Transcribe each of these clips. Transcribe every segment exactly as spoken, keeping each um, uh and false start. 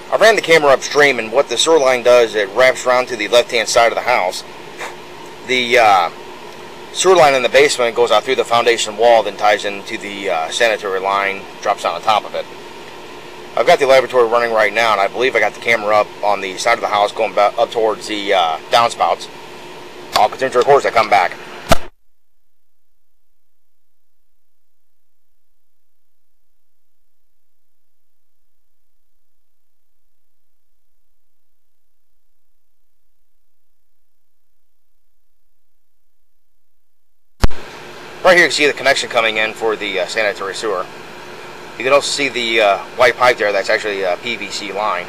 I ran the camera upstream, and what the sewer line does, it wraps around to the left-hand side of the house. The uh, sewer line in the basement goes out through the foundation wall, then ties into the uh, sanitary line, drops down on top of it. I've got the laboratory running right now, and I believe I got the camera up on the side of the house going back up towards the uh, downspouts. I'll continue to record as I come back. Right here you can see the connection coming in for the uh, sanitary sewer. You can also see the uh, white pipe there. That's actually a P V C line.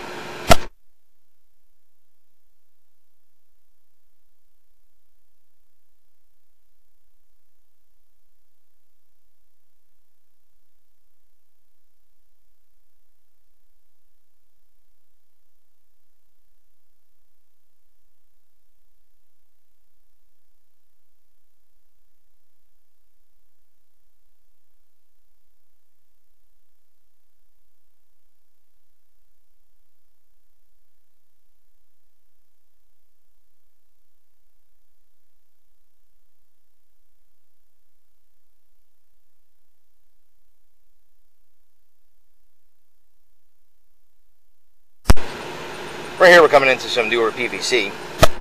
Right here we're coming into some newer P V C.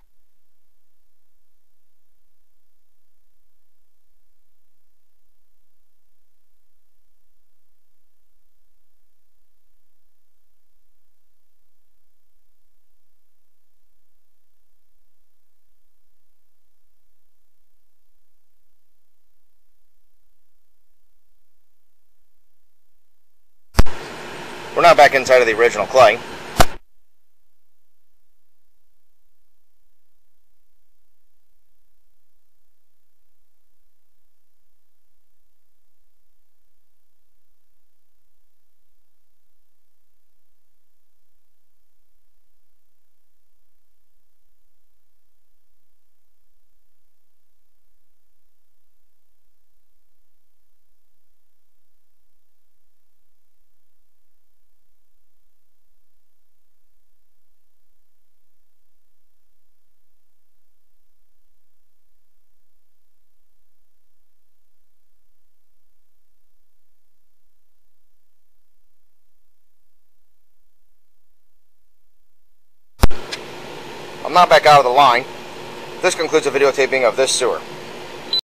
We're now back inside of the original clay. I'm now back out of the line. This concludes the videotaping of this sewer.